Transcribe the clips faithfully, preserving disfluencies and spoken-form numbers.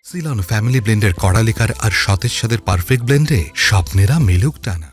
Ceylon family ব্লেন্ডের কড়ালিকার আর সতেজ স্বাদের perfect ব্লেন্ডে স্বপ্নেরা মেলুক টানা।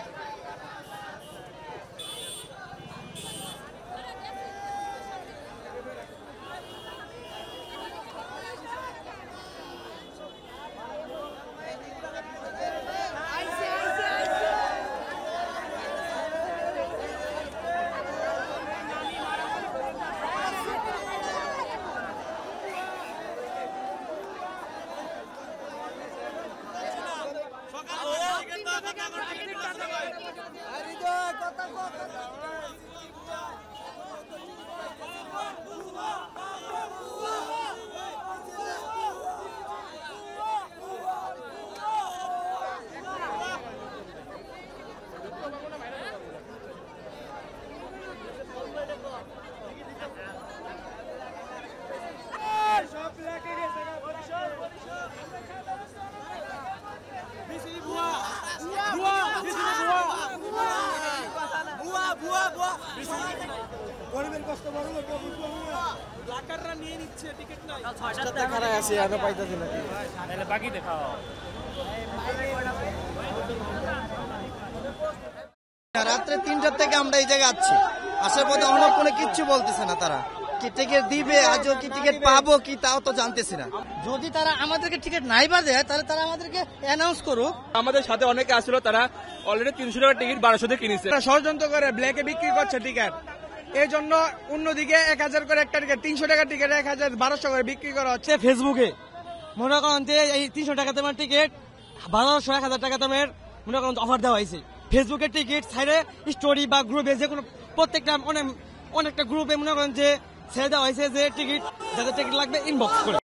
রাত্রে তিনটার থেকে আমরা এই জায়গায় আছি, আসার পথে অনেক কোনো কিচ্ছু বলতেছে না। তারা কি টিকিট দিবে, আজও কি টিকিট পাবো কি তাও তো জানতেছি না। যদি তারা আমাদেরকে টিকিট নাই বা দেয় তাহলে তারা আমাদেরকে অ্যানাউন্স করুক। আমাদের সাথে অনেকে আসছিল, তারা অলরেডি তিনশো টাকা টিকিট বারোশো দিয়ে কিনেছে। ষড়যন্ত্র করে ব্ল্যাকে বিক্রি করছে টিকিট, এই জন্য অন্যদিকে এক হাজার করে একটা টিকিট, তিনশো টাকা টিকিট এক হাজার বারোশো করে বিক্রি করা হচ্ছে। ফেসবুকে মনে করেন যে এই তিনশো টাকা দামের টিকিট বারোশো এক হাজার টাকা দামের মনে করেন অফার দেওয়া হয়েছে। ফেসবুকের টিকিট সাইডে স্টোরি বা গ্রুপে যে কোনো প্রত্যেকটা অনেক অনেকটা গ্রুপে মনে করেন যে ছেড়ে দেওয়া হয়েছে যে টিকিট যাদের টিকিট লাগবে ইনবক্স করে।